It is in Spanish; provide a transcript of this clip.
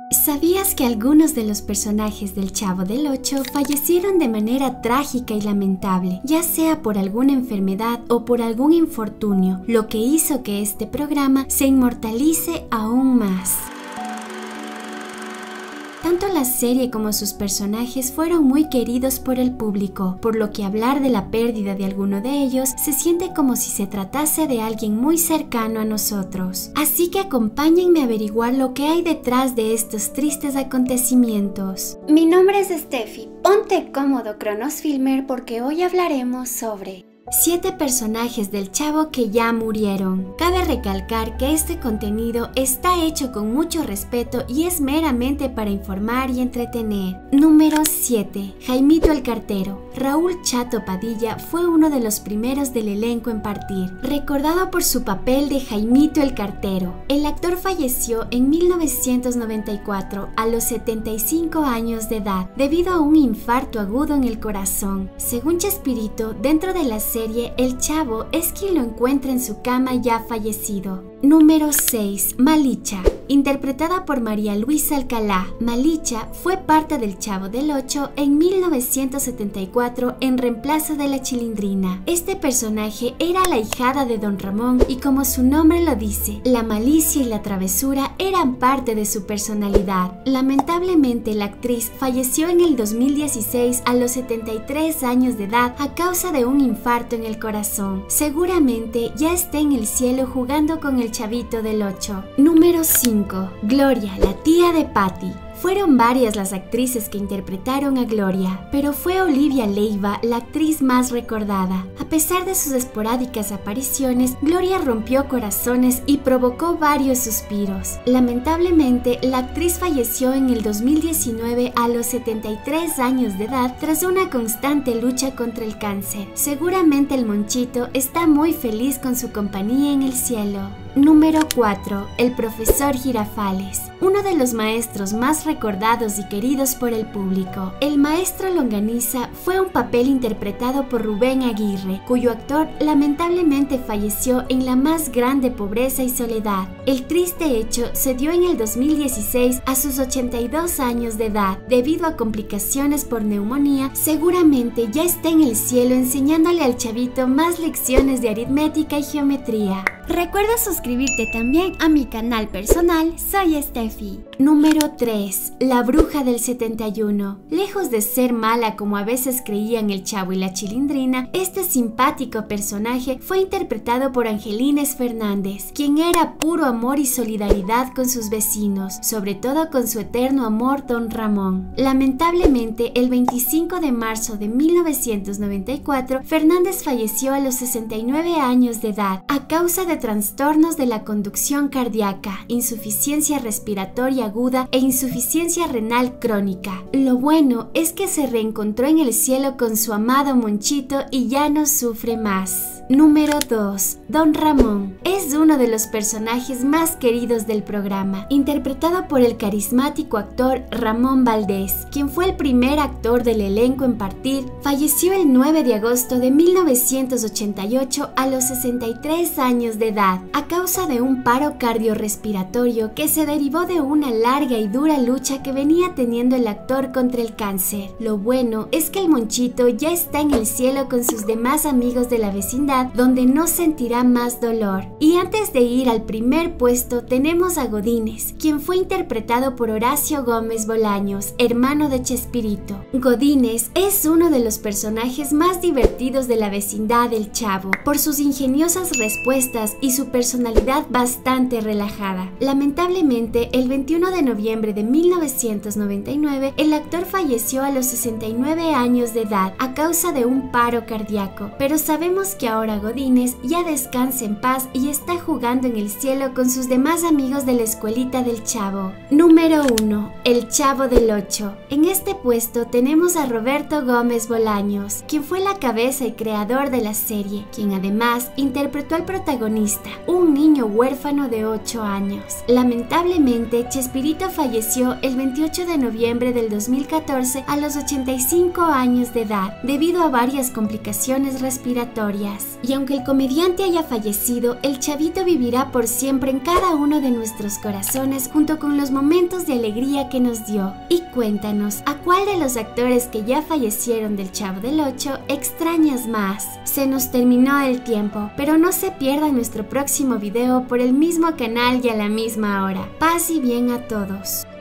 ¿Sabías que algunos de los personajes del Chavo del Ocho fallecieron de manera trágica y lamentable, ya sea por alguna enfermedad o por algún infortunio, lo que hizo que este programa se inmortalice aún más? Tanto la serie como sus personajes fueron muy queridos por el público, por lo que hablar de la pérdida de alguno de ellos se siente como si se tratase de alguien muy cercano a nosotros. Así que acompáñenme a averiguar lo que hay detrás de estos tristes acontecimientos. Mi nombre es Steffi, ponte cómodo Cronosfilmer porque hoy hablaremos sobre 7 personajes del Chavo que ya murieron. Cabe recalcar que este contenido está hecho con mucho respeto y es meramente para informar y entretener. Número 7. Jaimito el Cartero. Raúl Chato Padilla fue uno de los primeros del elenco en partir, recordado por su papel de Jaimito el Cartero. El actor falleció en 1994 a los 75 años de edad debido a un infarto agudo en el corazón. Según Chespirito, dentro de la serie, el Chavo es quien lo encuentra en su cama ya fallecido. Número 6. Malicha. Interpretada por María Luisa Alcalá, Malicha fue parte del Chavo del Ocho en 1974 en reemplazo de la Chilindrina. Este personaje era la ahijada de Don Ramón y, como su nombre lo dice, la malicia y la travesura eran parte de su personalidad. Lamentablemente, la actriz falleció en el 2016 a los 73 años de edad a causa de un infarto en el corazón. Seguramente ya está en el cielo jugando con el Chavito del Ocho. Número 5. Gloria, la tía de Patty. Fueron varias las actrices que interpretaron a Gloria, pero fue Olivia Leiva la actriz más recordada. A pesar de sus esporádicas apariciones, Gloria rompió corazones y provocó varios suspiros. Lamentablemente, la actriz falleció en el 2019 a los 73 años de edad tras una constante lucha contra el cáncer. Seguramente el Monchito está muy feliz con su compañía en el cielo. Número 4. El profesor Girafales. Uno de los maestros más recordados y queridos por el público. El maestro Longaniza fue un papel interpretado por Rubén Aguirre, cuyo actor lamentablemente falleció en la más grande pobreza y soledad. El triste hecho se dio en el 2016 a sus 82 años de edad. Debido a complicaciones por neumonía, seguramente ya está en el cielo enseñándole al Chavito más lecciones de aritmética y geometría. Recuerda suscribirte también a mi canal personal, soy Steffi. Número 3. La Bruja del 71. Lejos de ser mala como a veces creían el Chavo y la Chilindrina, este simpático personaje fue interpretado por Angelines Fernández, quien era puro amor y solidaridad con sus vecinos, sobre todo con su eterno amor Don Ramón. Lamentablemente, el 25 de marzo de 1994, Fernández falleció a los 69 años de edad a causa de trastornos de la conducción cardíaca, insuficiencia respiratoria aguda e insuficiencia renal crónica. Lo bueno es que se reencontró en el cielo con su amado Monchito y ya no sufre más. Número 2. Don Ramón. Es uno de los personajes más queridos del programa, interpretado por el carismático actor Ramón Valdés, quien fue el primer actor del elenco en partir. Falleció el 9 de agosto de 1988 a los 63 años de edad, a causa de un paro cardiorrespiratorio que se derivó de una larga y dura lucha que venía teniendo el actor contra el cáncer. Lo bueno es que el Monchito ya está en el cielo con sus demás amigos de la vecindad, donde no sentirá más dolor. Y antes de ir al primer puesto tenemos a Godínez, quien fue interpretado por Horacio Gómez Bolaños, hermano de Chespirito. Godínez es uno de los personajes más divertidos de la vecindad del Chavo, por sus ingeniosas respuestas y su personalidad bastante relajada. Lamentablemente, el 21 de noviembre de 1999, el actor falleció a los 69 años de edad a causa de un paro cardíaco, pero sabemos que ahora Godínez ya descansa en paz y está jugando en el cielo con sus demás amigos de la escuelita del Chavo. Número 1. El Chavo del Ocho. En este puesto tenemos a Roberto Gómez Bolaños, quien fue la cabeza y creador de la serie, quien además interpretó al protagonista, un niño huérfano de 8 años. Lamentablemente, Chespirito falleció el 28 de noviembre del 2014 a los 85 años de edad, debido a varias complicaciones respiratorias. más. Y aunque el comediante haya fallecido, el Chavito vivirá por siempre en cada uno de nuestros corazones junto con los momentos de alegría que nos dio. Y cuéntanos, ¿a cuál de los actores que ya fallecieron del Chavo del Ocho extrañas más? Se nos terminó el tiempo, pero no se pierdan nuestro próximo video por el mismo canal y a la misma hora. Paz y bien a todos.